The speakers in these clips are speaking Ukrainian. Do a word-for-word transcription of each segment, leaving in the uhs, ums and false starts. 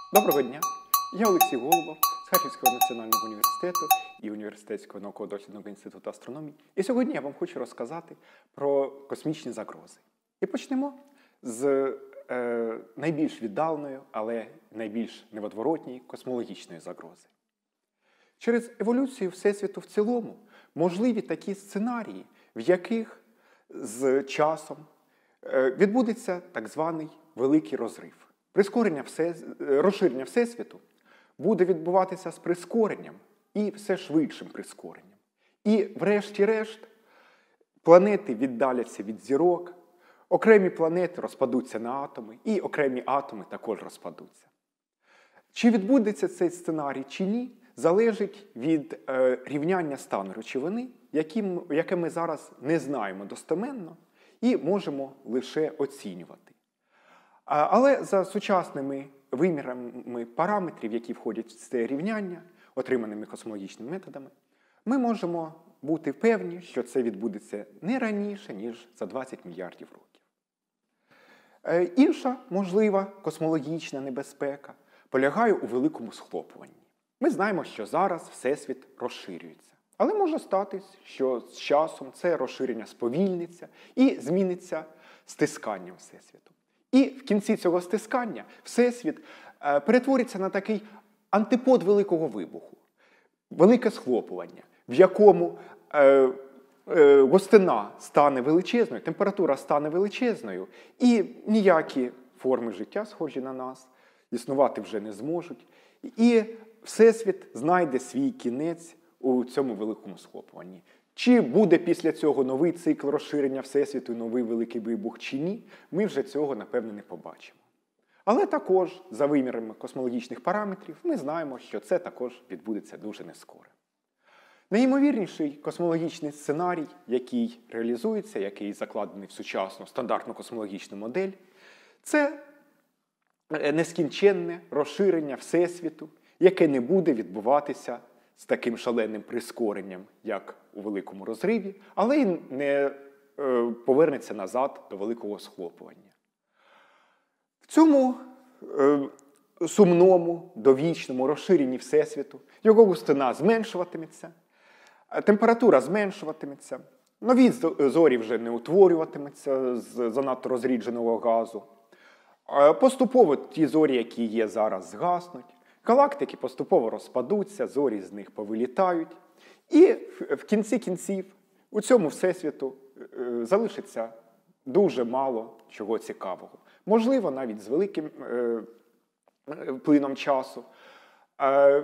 Доброго дня! Я Олексій Голубов з Харківського національного університету і Університетського науково-дослідного інституту астрономії. І сьогодні я вам хочу розказати про космічні загрози. І почнемо з е, найбільш віддаленої, але найбільш невідворотньої космологічної загрози. Через еволюцію Всесвіту в цілому можливі такі сценарії, в яких з часом е, відбудеться так званий великий розрив. Прискорення все, розширення Всесвіту буде відбуватися з прискоренням і все швидшим прискоренням. І врешті-решт планети віддаляться від зірок, окремі планети розпадуться на атоми, і окремі атоми також розпадуться. Чи відбудеться цей сценарій, чи ні, залежить від е, рівняння стану речовини, які, яке ми зараз не знаємо достеменно і можемо лише оцінювати. Але за сучасними вимірами параметрів, які входять в це рівняння, отриманими космологічними методами, ми можемо бути певні, що це відбудеться не раніше, ніж за двадцять мільярдів років. Інша можлива космологічна небезпека полягає у великому схлопуванні. Ми знаємо, що зараз Всесвіт розширюється. Але може статись, що з часом це розширення сповільниться і зміниться стисканням Всесвіту. І в кінці цього стискання Всесвіт е, перетвориться на такий антипод Великого вибуху. Велике схлопування, в якому е, е, густина стане величезною, температура стане величезною, і ніякі форми життя, схожі на нас, існувати вже не зможуть. І Всесвіт знайде свій кінець у цьому великому схлопуванні. Чи буде після цього новий цикл розширення Всесвіту, новий великий вибух, чи ні, ми вже цього, напевне, не побачимо. Але також, за вимірами космологічних параметрів, ми знаємо, що це також відбудеться дуже нескоро. Найімовірніший космологічний сценарій, який реалізується, який закладений в сучасну стандартну космологічну модель, це нескінченне розширення Всесвіту, яке не буде відбуватися з таким шаленим прискоренням, як у великому розриві, але й не е, повернеться назад до великого схлопування. В цьому е, сумному, довічному розширенні Всесвіту його густина зменшуватиметься, температура зменшуватиметься, нові зорі вже не утворюватимуться з занадто розрідженого газу. Поступово ті зорі, які є зараз, згаснуть. Галактики поступово розпадуться, зорі з них повилітають. І в кінці кінців у цьому Всесвіту залишиться дуже мало чого цікавого. Можливо, навіть з великим е, плином часу е,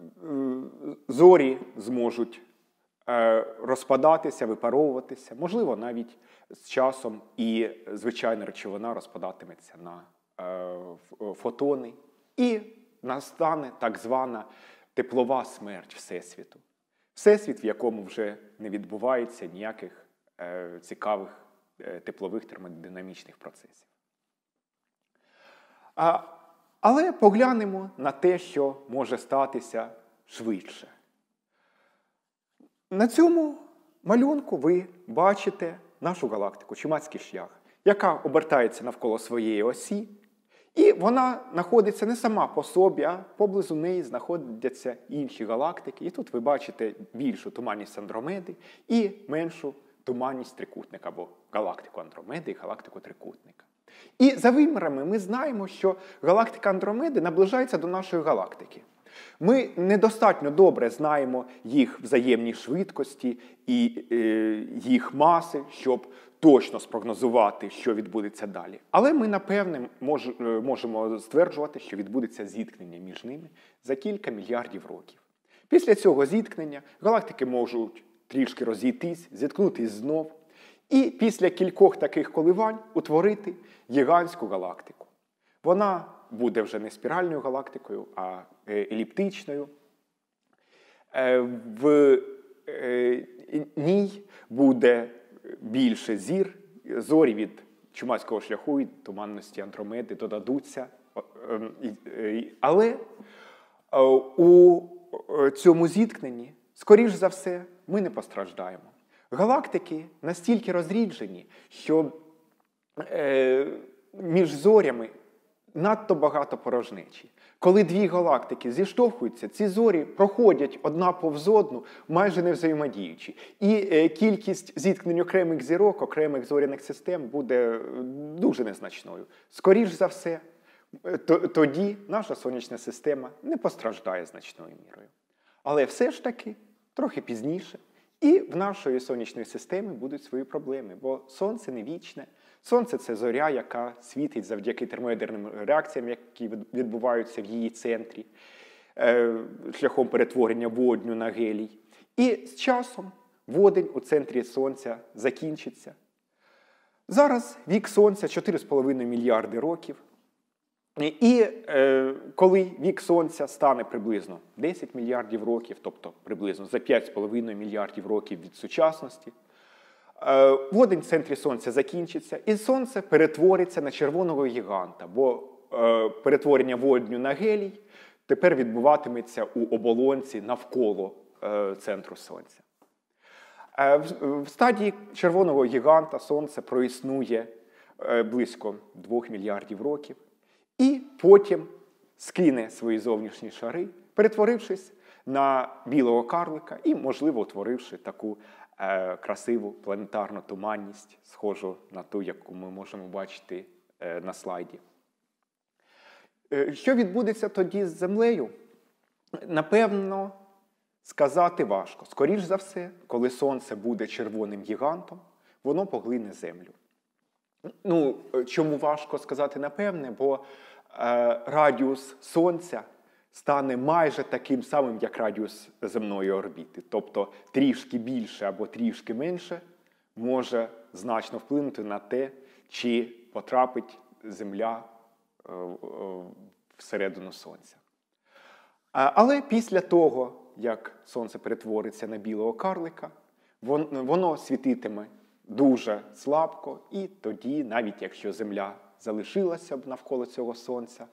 зорі зможуть е, розпадатися, випаровуватися. Можливо, навіть з часом і звичайна речовина розпадатиметься на е, фотони. І настане так звана теплова смерть Всесвіту. Всесвіт, в якому вже не відбувається ніяких е, цікавих е, теплових термодинамічних процесів. А, але поглянемо на те, що може статися швидше. На цьому малюнку ви бачите нашу галактику, Чумацький шлях, яка обертається навколо своєї осі. І вона знаходиться не сама по собі, а поблизу неї знаходяться інші галактики. І тут ви бачите більшу туманність Андромеди і меншу туманність трикутника, або галактику Андромеди і галактику трикутника. І за вимірами ми знаємо, що галактика Андромеди наближається до нашої галактики. Ми недостатньо добре знаємо їх взаємні швидкості і е, їх маси, щоб точно спрогнозувати, що відбудеться далі. Але ми, напевне, мож, можемо стверджувати, що відбудеться зіткнення між ними за кілька мільярдів років. Після цього зіткнення галактики можуть трішки розійтись, зіткнутись знов, і після кількох таких коливань утворити гігантську галактику. Вона буде вже не спіральною галактикою, а еліптичною. В ній буде більше зір, зорі від Чумацького шляху і туманності Андромеди додадуться. Але у цьому зіткненні, скоріш за все, ми не постраждаємо. Галактики настільки розріджені, що між зорями надто багато порожнечі. Коли дві галактики зіштовхуються, ці зорі проходять одна повз одну, майже не взаємодіючи. І е, кількість зіткнень окремих зірок, окремих зоряних систем буде дуже незначною. Скоріш за все, тоді наша сонячна система не постраждає значною мірою. Але все ж таки, трохи пізніше, і в нашої сонячної системи будуть свої проблеми, бо Сонце не вічне. Сонце – це зоря, яка світить завдяки термоядерним реакціям, які відбуваються в її центрі, шляхом перетворення водню на гелій. І з часом водень у центрі Сонця закінчиться. Зараз вік Сонця – чотири з половиною мільярди років. І е, коли вік Сонця стане приблизно десять мільярдів років, тобто приблизно за п'ять з половиною мільярдів років від сучасності, е, водень в центрі Сонця закінчиться, і Сонце перетвориться на червоного гіганта, бо е, перетворення водню на гелій тепер відбуватиметься у оболонці навколо е, центру Сонця. Е, в, в стадії червоного гіганта Сонце проіснує е, близько двох мільярдів років, і потім скине свої зовнішні шари, перетворившись на білого карлика і, можливо, утворивши таку е, красиву планетарну туманність, схожу на ту, яку ми можемо бачити е, на слайді. Е, що відбудеться тоді з Землею? Напевно, сказати важко. Скоріш за все, коли Сонце буде червоним гігантом, воно поглине Землю. Ну, чому важко сказати напевне, бо е, радіус Сонця стане майже таким самим, як радіус земної орбіти. Тобто трішки більше або трішки менше може значно вплинути на те, чи потрапить Земля е, е, всередину Сонця. А, але після того, як Сонце перетвориться на білого карлика, вон, воно світитиме дуже слабко, і тоді, навіть якщо Земля залишилася б навколо цього Сонця,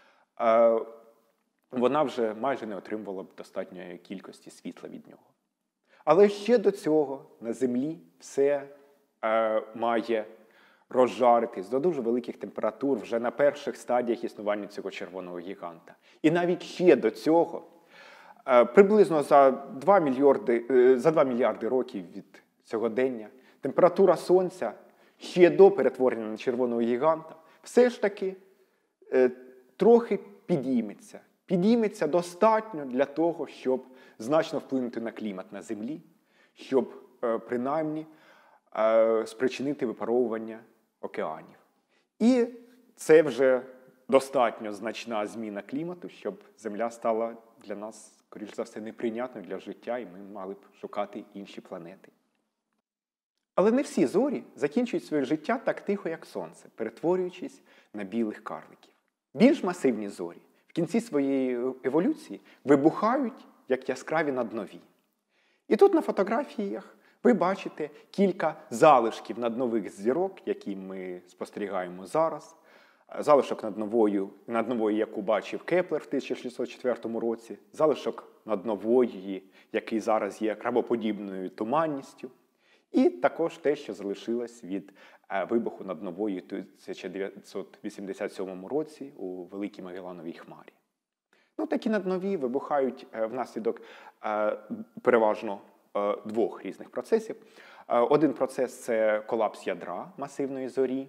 вона вже майже не отримувала б достатньої кількості світла від нього. Але ще до цього на Землі все має розжаритись до дуже великих температур вже на перших стадіях існування цього червоного гіганта. І навіть ще до цього, приблизно за два мільярди, за два мільярди років від сьогодення, температура Сонця ще до перетворення на червоного гіганта все ж таки е, трохи підійметься. Підійметься достатньо для того, щоб значно вплинути на клімат на Землі, щоб е, принаймні е, спричинити випаровування океанів. І це вже достатньо значна зміна клімату, щоб Земля стала для нас, скоріш за все, неприйнятною для життя, і ми мали б шукати інші планети. Але не всі зорі закінчують своє життя так тихо, як Сонце, перетворюючись на білих карликів. Більш масивні зорі в кінці своєї еволюції вибухають, як яскраві наднові. І тут на фотографіях ви бачите кілька залишків наднових зірок, які ми спостерігаємо зараз. Залишок наднової, наднової, яку бачив Кеплер в тисяча шістсот четвертому році, залишок наднової, який зараз є крабоподібною туманністю, і також те, що залишилось від вибуху наднової у тисяча дев'ятсот вісімдесят сьомому році у Великій Магеллановій хмарі. Ну, такі наднові вибухають внаслідок переважно двох різних процесів. Один процес – це колапс ядра масивної зорі.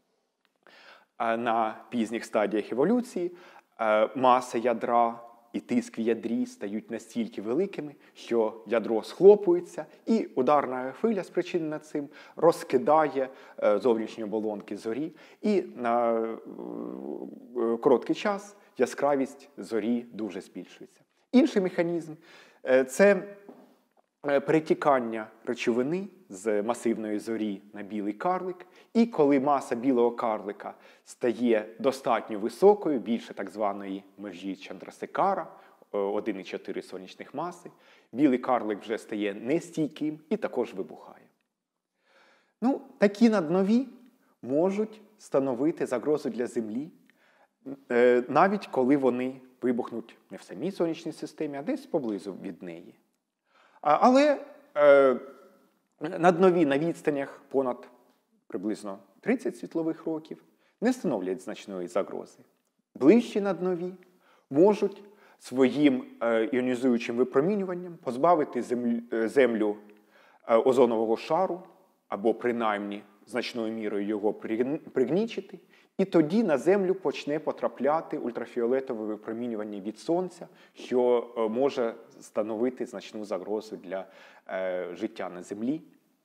На пізніх стадіях еволюції маса ядра і тиск в ядрі стають настільки великими, що ядро схлопується, і ударна хвиля, спричинена цим, розкидає зовнішні оболонки зорі, і на короткий час яскравість зорі дуже збільшується. Інший механізм – це перетікання речовини з масивної зорі на білий карлик, і коли маса білого карлика стає достатньо високою, більше так званої межі Чандрасекара, один цілих чотири десятих сонячних маси, білий карлик вже стає нестійким і також вибухає. Ну, такі наднові можуть становити загрозу для Землі, навіть коли вони вибухнуть не в самій сонячній системі, а десь поблизу від неї. Але е, наднові на відстанях понад приблизно тридцять світлових років не становлять значної загрози. ближчі наднові, можуть своїм іонізуючим випромінюванням позбавити Землю озонового шару, або принаймні значною мірою його пригнічити, і тоді на Землю почне потрапляти ультрафіолетове випромінювання від Сонця, що може становити значну загрозу для життя на Землі.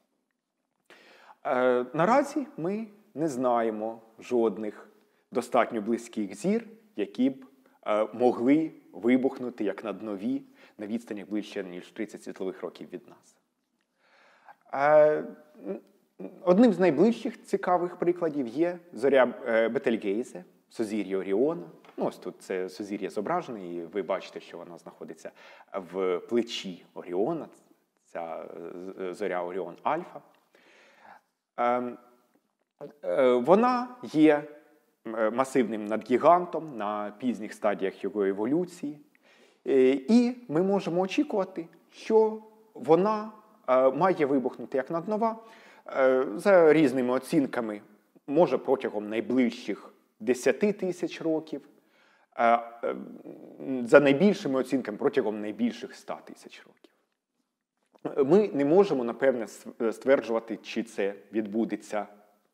Наразі ми не знаємо жодних достатньо близьких зір, які б могли вибухнути як наднові на відстанях ближче, ніж тридцять світлових років від нас. Одним з найближчих цікавих прикладів є зоря Бетельгейзе, сузір'я Оріона. Ну, ось тут це сузір'я зображене, і ви бачите, що вона знаходиться в плечі Оріона, ця зоря Оріон Альфа. Вона є масивним надгігантом на пізніх стадіях його еволюції. І ми можемо очікувати, що вона має вибухнути як наднова. За різними оцінками, може протягом найближчих десяти тисяч років, за найбільшими оцінками протягом найбільших ста тисяч років. Ми не можемо, напевне, стверджувати, чи це відбудеться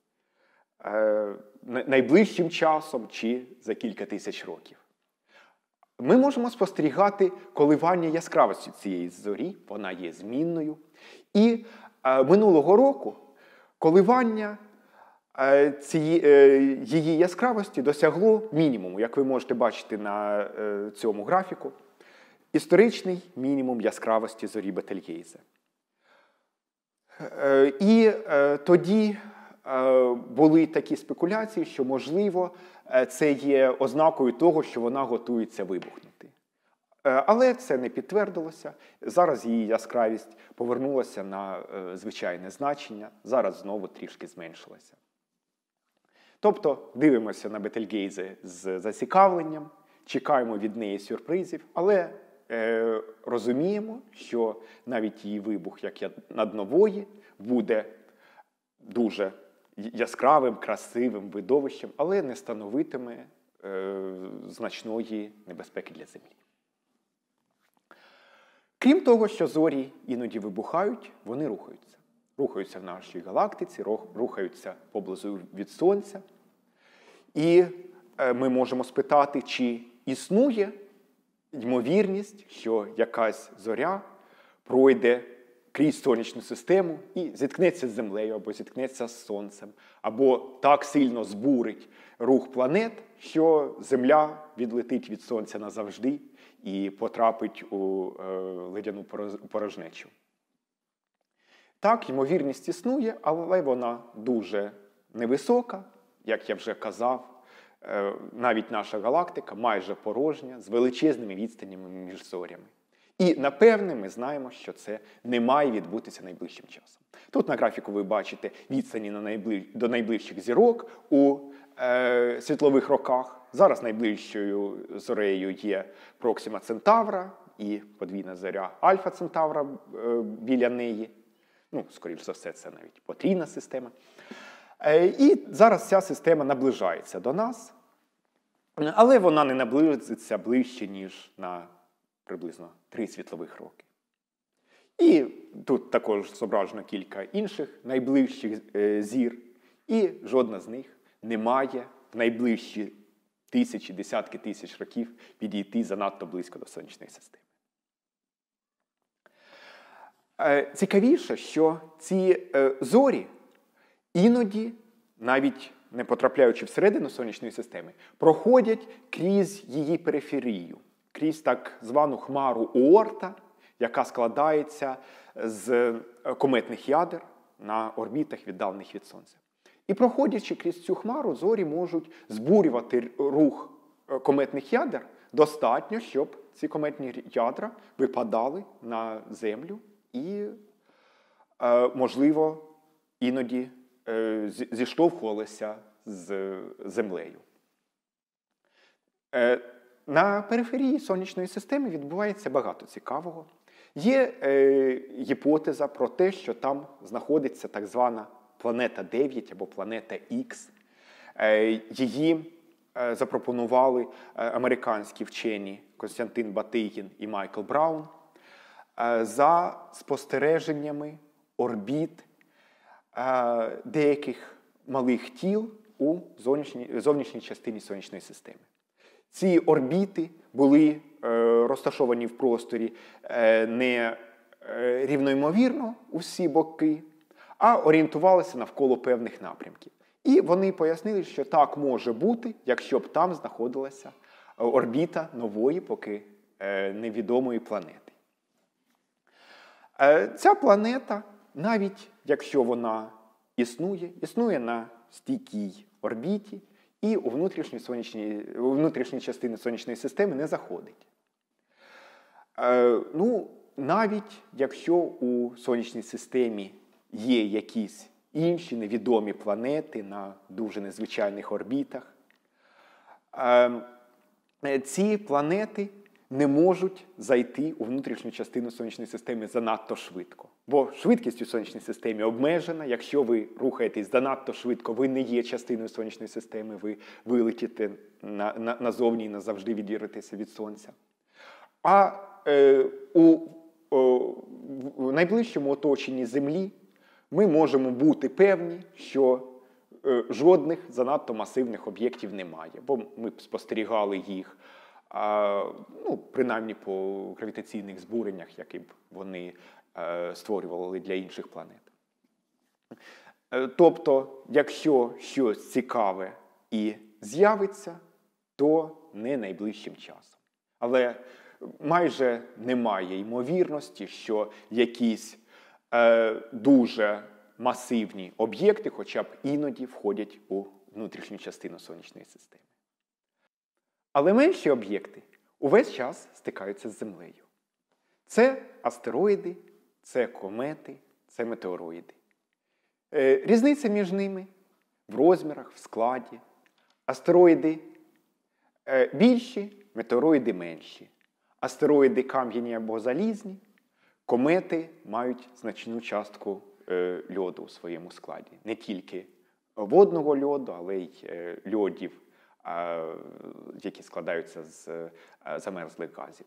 найближчим часом, чи за кілька тисяч років. Ми можемо спостерігати коливання яскравості цієї зорі, вона є змінною. І е, минулого року коливання е, цієї, е, її яскравості досягло мінімуму, як ви можете бачити на е, цьому графіку, історичний мінімум яскравості зорі Бетельгейзе. Е, і е, тоді е, були такі спекуляції, що, можливо, це є ознакою того, що вона готується вибухнути. Але це не підтвердилося. Зараз її яскравість повернулася на звичайне значення, зараз знову трішки зменшилася. Тобто дивимося на Бетельгейзе з зацікавленням, чекаємо від неї сюрпризів, але е, розуміємо, що навіть її вибух, як наднової, буде дуже яскравим, красивим видовищем, але не становитиме е, значної небезпеки для Землі. Крім того, що зорі іноді вибухають, вони рухаються. Рухаються в нашій галактиці, рухаються поблизу від Сонця. І е, ми можемо спитати, чи існує ймовірність, що якась зоря пройде крізь сонячну систему і зіткнеться з Землею, або зіткнеться з Сонцем, або так сильно збурить рух планет, що Земля відлетить від Сонця назавжди і потрапить у е, ледяну порожнечу. Так, ймовірність існує, але вона дуже невисока, як я вже казав. Е, навіть наша галактика майже порожня, з величезними відстанями між зорями. І, напевне, ми знаємо, що це не має відбутися найближчим часом. Тут на графіку ви бачите відстані на найближ... до найближчих зірок у е, світлових роках. Зараз найближчою зорею є Проксима Центавра і подвійна зоря Альфа Центавра е, біля неї. Ну, скоріш за все, це навіть потрійна система. Е, і зараз ця система наближається до нас, але вона не наблизиться ближче, ніж на приблизно три світлових роки. І тут також зображено кілька інших найближчих е, зір, і жодна з них не має в найближчі тисячі, десятки тисяч років підійти занадто близько до Сонячної системи. Е, цікавіше, що ці е, зорі іноді, навіть не потрапляючи всередину Сонячної системи, проходять крізь її периферію, крізь так звану хмару Оорта, яка складається з кометних ядер на орбітах, віддалених від Сонця. І проходячи крізь цю хмару, зорі можуть збурювати рух кометних ядер достатньо, щоб ці кометні ядра випадали на Землю і, можливо, іноді зіштовхувалися з Землею. На периферії Сонячної системи відбувається багато цікавого. Є е, гіпотеза про те, що там знаходиться так звана планета дев'ять або планета Х. Е, її запропонували американські вчені Костянтин Батигін і Майкл Браун за спостереженнями орбіт деяких малих тіл у зовнішній, зовнішній частині Сонячної системи. Ці орбіти були розташовані в просторі не рівноймовірно у всі боки, а орієнтувалися навколо певних напрямків. І вони пояснили, що так може бути, якщо б там знаходилася орбіта нової, поки невідомої планети. Ця планета, навіть якщо вона існує, існує на стійкій орбіті і у внутрішній, сонячній, у внутрішній частини Сонячної системи не заходить. Ну, навіть якщо у Сонячній системі є якісь інші невідомі планети на дуже незвичайних орбітах, ці планети не можуть зайти у внутрішню частину Сонячної системи занадто швидко. Бо швидкість у Сонячній системі обмежена. Якщо ви рухаєтесь занадто швидко, ви не є частиною Сонячної системи, ви вилетіте на, на, назовні і назавжди відірветеся від Сонця. А е, у о, в найближчому оточенні Землі ми можемо бути певні, що е, жодних занадто масивних об'єктів немає. Бо ми б спостерігали їх, а, ну, принаймні по гравітаційних збуреннях, які б вони е, створювали для інших планет. Е, тобто, якщо щось цікаве і з'явиться, то не найближчим часом. Але майже немає ймовірності, що якісь е, дуже масивні об'єкти хоча б іноді входять у внутрішню частину Сонячної системи. Але менші об'єкти увесь час стикаються з Землею. Це астероїди, це комети, це метеороїди. Е, різниця між ними в розмірах, в складі. Астероїди е, більші, метеороїди менші. Астероїди кам'яні або залізні, комети мають значну частку е, льоду у своєму складі. Не тільки водного льоду, але й е, льодів, е, які складаються з е, замерзлих газів.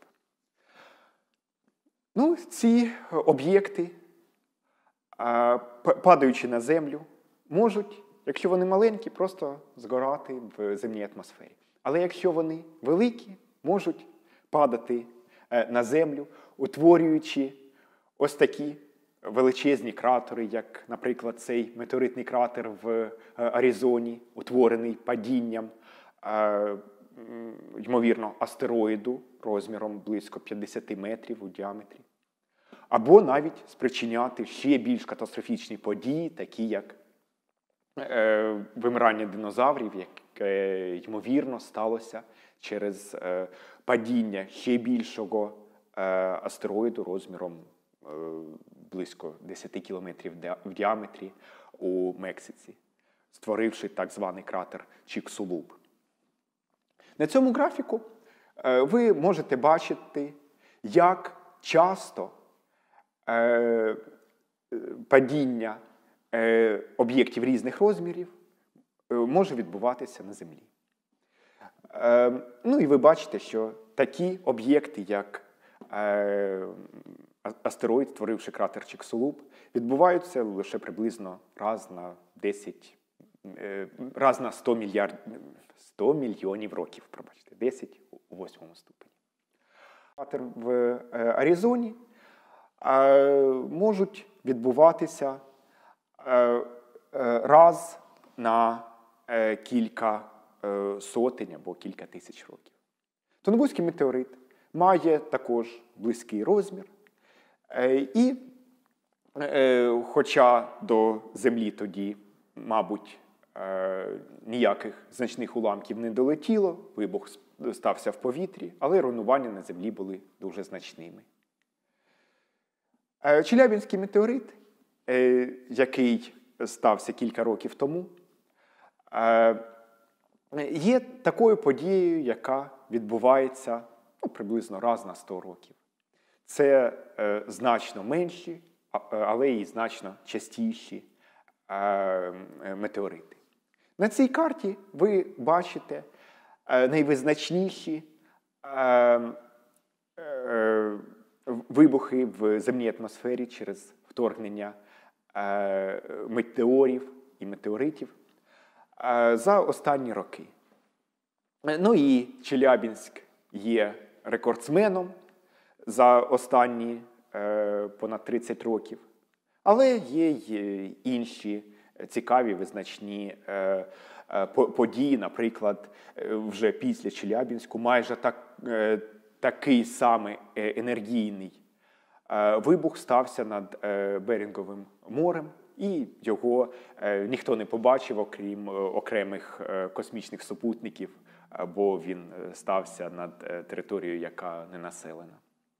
Ну, ці об'єкти, е, падаючи на Землю, можуть, якщо вони маленькі, просто згорати в земній атмосфері. Але якщо вони великі, можуть падати на Землю, утворюючи ось такі величезні кратери, як, наприклад, цей метеоритний кратер в Аризоні, утворений падінням, ймовірно, астероїду розміром близько п'ятдесят метрів у діаметрі. Або навіть спричиняти ще більш катастрофічні події, такі як вимирання динозаврів, яке, ймовірно, сталося через е, падіння ще більшого е, астероїду розміром е, близько десять кілометрів в діаметрі у Мексиці, створивши так званий кратер Чиксулуб. На цьому графіку е, ви можете бачити, як часто е, падіння е, об'єктів різних розмірів е, може відбуватися на Землі. Е, ну і ви бачите, що такі об'єкти, як е, астероїд, створивши кратер Чиксулуб, відбуваються лише приблизно раз на десять, е, раз на сто мільярдів, сто мільйонів років, пробачте, десять у восьмому ступені. Кратер в е, Аризоні е, можуть відбуватися е, е, раз на е, кілька сотень або кілька тисяч років. Тунгуський метеорит має також близький розмір, і хоча до Землі тоді, мабуть, ніяких значних уламків не долетіло, вибух стався в повітрі, але руйнування на Землі були дуже значними. Челябинський метеорит, який стався кілька років тому, є такою подією, яка відбувається ну, приблизно раз на сто років. Це е, значно менші, але і значно частіші е, метеорити. На цій карті ви бачите найвизначніші вибухи в земній атмосфері через вторгнення метеорів і метеоритів за останні роки. Ну і Челябинськ є рекордсменом за останні понад тридцять років. Але є й інші цікаві визначні події, наприклад, вже після Челябинську майже так, такий самий енергійний вибух стався над Беринговим морем, і його ніхто не побачив, окрім окремих космічних супутників, бо він стався над територією, яка не населена.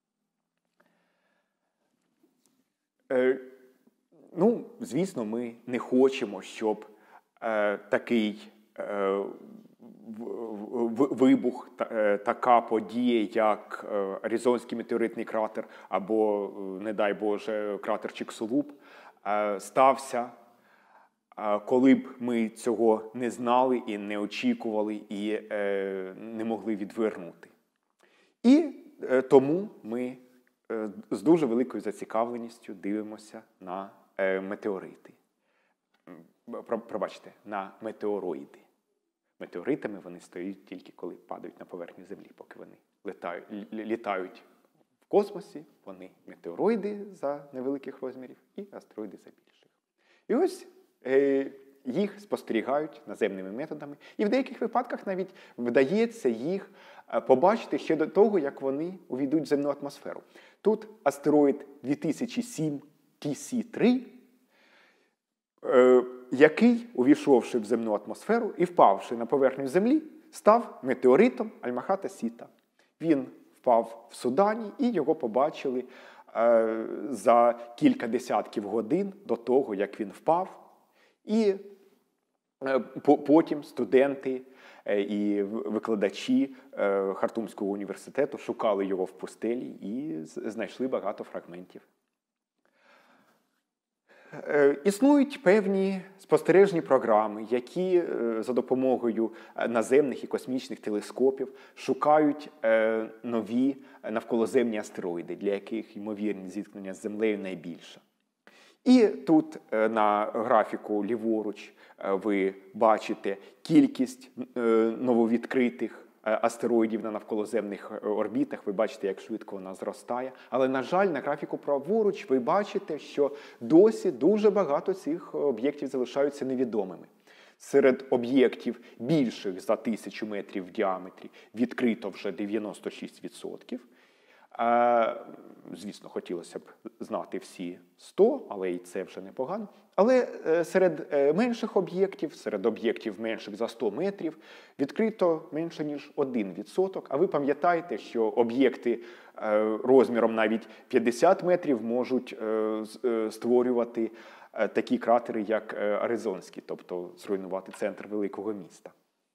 Ну, звісно, ми не хочемо, щоб е, такий е, вибух, та, така подія, як е, Аризонський метеоритний кратер або, не дай Боже, кратер Чиксулуб, е, стався, е, коли б ми цього не знали і не очікували, і е, не могли відвернути. І е, тому ми е, з дуже великою зацікавленістю дивимося на метеорити. Пробачте, на метеороїди. Метеоритами вони стають тільки коли падають на поверхню Землі, поки вони літають, літають в космосі, вони метеороїди за невеликих розмірів і астероїди за більших. І ось е, їх спостерігають наземними методами, і в деяких випадках навіть вдається їх побачити ще до того, як вони увійдуть в земну атмосферу. Тут астероїд дві тисячі сім Ті Сі три, який, увійшовши в земну атмосферу і впавши на поверхню Землі, став метеоритом Альмахата-Сіта. Він впав в Судані, і його побачили за кілька десятків годин до того, як він впав. І потім студенти і викладачі Хартумського університету шукали його в пустелі і знайшли багато фрагментів. Існують певні спостережні програми, які за допомогою наземних і космічних телескопів шукають нові навколоземні астероїди, для яких ймовірність зіткнення з Землею найбільша. І тут на графіку ліворуч ви бачите кількість нововідкритих астероїдів на навколоземних орбітах. Ви бачите, як швидко вона зростає. Але, на жаль, на графіку праворуч ви бачите, що досі дуже багато цих об'єктів залишаються невідомими. Серед об'єктів більших за тисячу метрів в діаметрі відкрито вже дев'яносто шість відсотків. Звісно, хотілося б знати всі сто, але і це вже непогано. Але серед менших об'єктів, серед об'єктів менших за сто метрів, відкрито менше, ніж один відсоток. А ви пам'ятаєте, що об'єкти розміром навіть п'ятдесят метрів можуть створювати такі кратери, як Аризонський, тобто зруйнувати центр великого міста.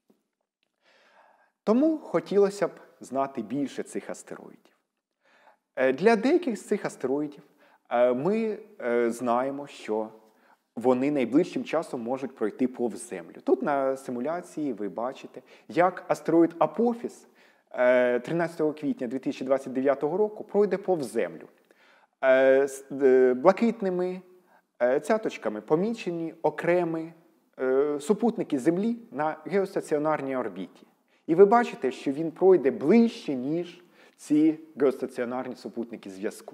Тому хотілося б знати більше цих астероїдів. Для деяких з цих астероїдів ми знаємо, що вони найближчим часом можуть пройти повз Землю. Тут на симуляції ви бачите, як астероїд Апофіс тринадцятого квітня дві тисячі двадцять дев'ятого року пройде повз Землю. Блакитними цяточками помічені окремі супутники Землі на геостаціонарній орбіті. І ви бачите, що він пройде ближче, ніж ці геостаціонарні супутники зв'язку.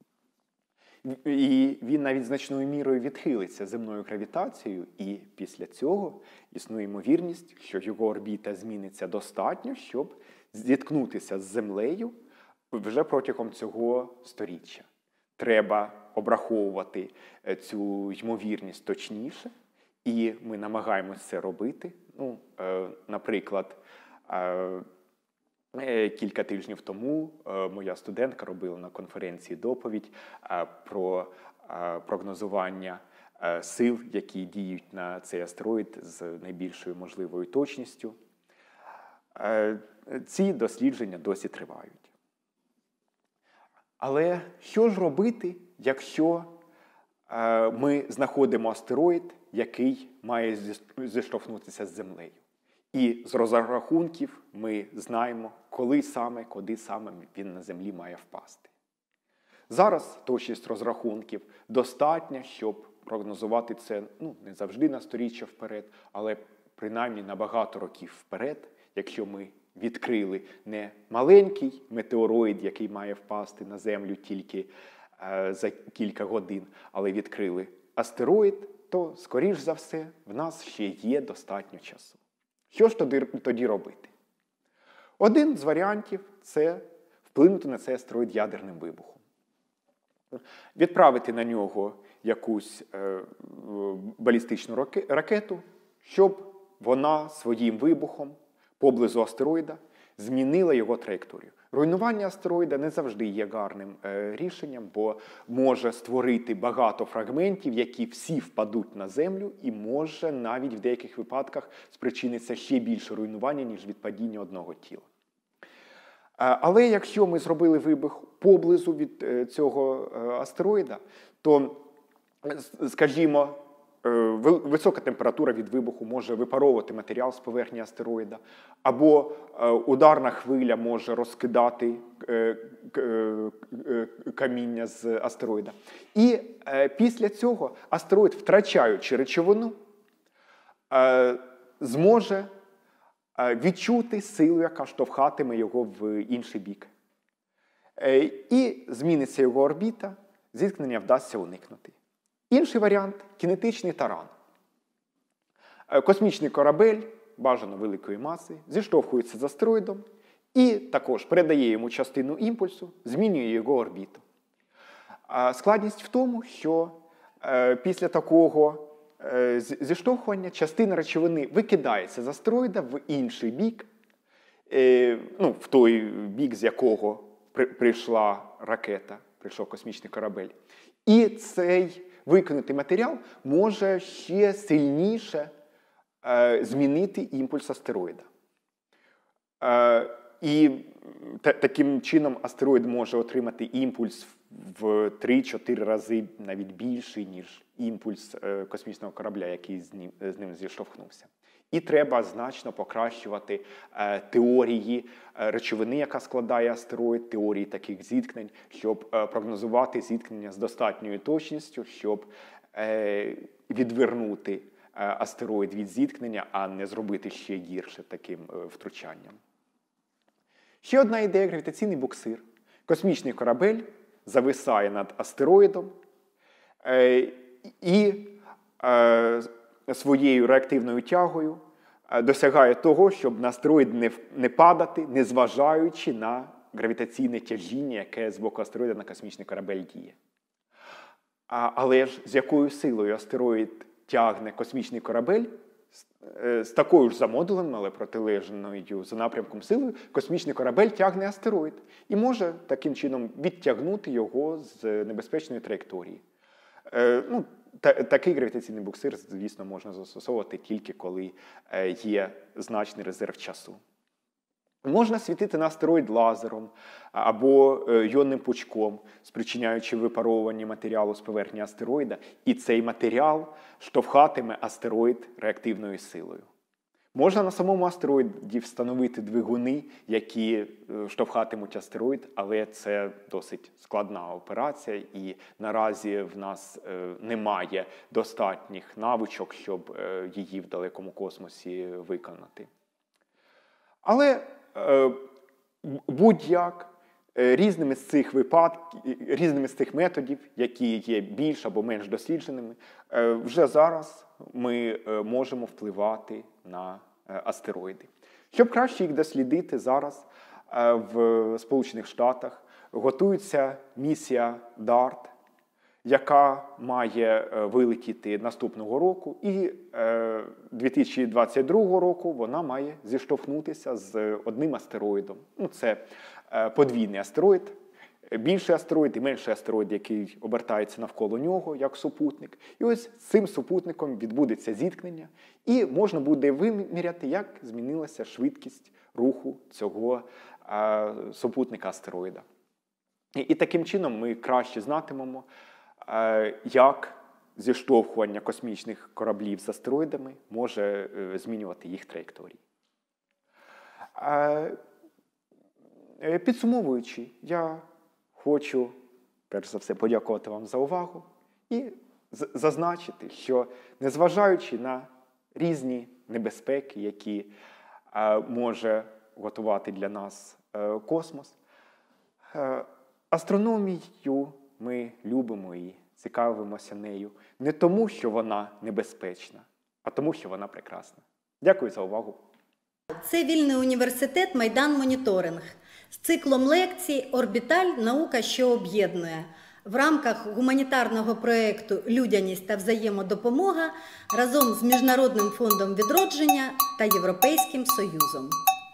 І він навіть значною мірою відхилиться земною гравітацією, і після цього існує ймовірність, що його орбіта зміниться достатньо, щоб зіткнутися з Землею вже протягом цього сторіччя. Треба обраховувати цю ймовірність точніше, і ми намагаємося це робити. Ну, е, наприклад, е, Кілька тижнів тому моя студентка робила на конференції доповідь про прогнозування сил, які діють на цей астероїд з найбільшою можливою точністю. Ці дослідження досі тривають. Але що ж робити, якщо ми знаходимо астероїд, який має зіштовхнутися з Землею? І з розрахунків ми знаємо, коли саме, куди саме він на Землі має впасти. Зараз точність розрахунків достатня, щоб прогнозувати це ну, не завжди на сторіччя вперед, але принаймні на багато років вперед, якщо ми відкрили не маленький метеороїд, який має впасти на Землю тільки е, за кілька годин, але відкрили астероїд, то, скоріш за все, в нас ще є достатньо часу. Що ж тоді, тоді робити? Один з варіантів – це вплинути на цей астероїд ядерним вибухом. Відправити на нього якусь е, балістичну ракету, щоб вона своїм вибухом поблизу астероїда змінила його траєкторію. Руйнування астероїда не завжди є гарним е, рішенням, бо може створити багато фрагментів, які всі впадуть на Землю, і може навіть в деяких випадках спричиниться ще більше руйнування, ніж від падіння одного тіла. Але якщо ми зробили вибух поблизу від цього астероїда, то, скажімо, висока температура від вибуху може випаровувати матеріал з поверхні астероїда, або ударна хвиля може розкидати каміння з астероїда. І після цього астероїд, втрачаючи речовину, зможе відчути силу, яка штовхатиме його в інший бік. І зміниться його орбіта, зіткнення вдасться уникнути. Інший варіант – кінетичний таран. Космічний корабель, бажано великої маси, зіштовхується з астероїдом і також передає йому частину імпульсу, змінює його орбіту. Складність в тому, що після такого зіштовхування частина речовини викидається з астероїда в інший бік, ну, в той бік, з якого прийшла ракета, прийшов космічний корабель. І цей викинутий матеріал може ще сильніше змінити імпульс астероїда. І таким чином астероїд може отримати імпульс в три-чотири рази навіть більший, ніж імпульс космічного корабля, який з ним, з ним зіштовхнувся. І треба значно покращувати теорії речовини, яка складає астероїд, теорії таких зіткнень, щоб прогнозувати зіткнення з достатньою точністю, щоб відвернути астероїд від зіткнення, а не зробити ще гірше таким втручанням. Ще одна ідея – гравітаційний буксир. Космічний корабель зависає над астероїдом і своєю реактивною тягою досягає того, щоб на астероїд не, не падати, незважаючи на гравітаційне тяжіння, яке з боку астероїда на космічний корабель діє. Але ж з якою силою астероїд тягне космічний корабель, з такою ж за модулем, але протилежною за напрямком силою, космічний корабель тягне астероїд і може таким чином відтягнути його з небезпечної траєкторії. Ну, та, такий гравітаційний буксир, звісно, можна застосовувати тільки коли є значний резерв часу. Можна світити на астероїд лазером або йонним пучком, спричиняючи випаровування матеріалу з поверхні астероїда, і цей матеріал штовхатиме астероїд реактивною силою. Можна на самому астероїді встановити двигуни, які штовхатимуть астероїд, але це досить складна операція, і наразі в нас немає достатніх навичок, щоб її в далекому космосі виконати. Але будь-як різними з цих випадків, різними з цих методів, які є більш або менш дослідженими, вже зараз ми можемо впливати на астероїди. Щоб краще їх дослідити, зараз в Сполучених Штатах готується місія дарт, яка має вилетіти наступного року, і дві тисячі двадцять другого року вона має зіштовхнутися з одним астероїдом. Ну, це подвійний астероїд, більший астероїд і менший астероїд, який обертається навколо нього, як супутник. І ось з цим супутником відбудеться зіткнення, і можна буде виміряти, як змінилася швидкість руху цього супутника-астероїда. І, і таким чином ми краще знатимемо, як зіштовхування космічних кораблів з астероїдами може змінювати їх траєкторії. Підсумовуючи, я хочу, перш за все, подякувати вам за увагу і зазначити, що незважаючи на різні небезпеки, які може готувати для нас космос, астрономію ми любимо і цікавимося нею не тому, що вона небезпечна, а тому, що вона прекрасна. Дякую за увагу. Це Вільний університет «Майдан Моніторинг» з циклом лекцій «Орбіталь. Наука, що об'єднує» в рамках гуманітарного проєкту «Людяність та взаємодопомога» разом з Міжнародним фондом відродження та Європейським Союзом.